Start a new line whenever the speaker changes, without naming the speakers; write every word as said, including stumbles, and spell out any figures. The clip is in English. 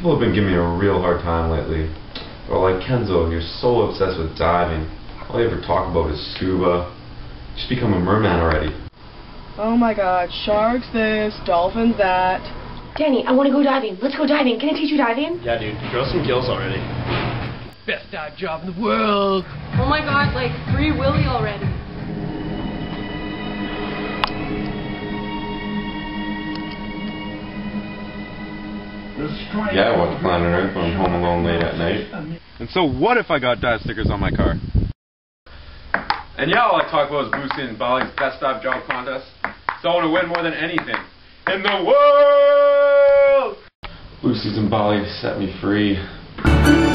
People have been giving me a real hard time lately. They're like, Kenzo, you're so obsessed with diving. All you ever talk about is scuba. Just become a merman already.
Oh my god, sharks this, dolphins that.
Danny, I want to go diving. Let's go diving. Can I teach you diving?
Yeah, dude, grow some gills already.
Best dive job in the world.
Oh my god, like Free Willy already.
Yeah, I watch Planet Earth when I'm home alone late at night.
And so what if I got dive stickers on my car? And yeah, all I talk about is Boosie and Bali's best dive job contest. So I want to win more than anything in the world!
Boosie's and Bali set me free.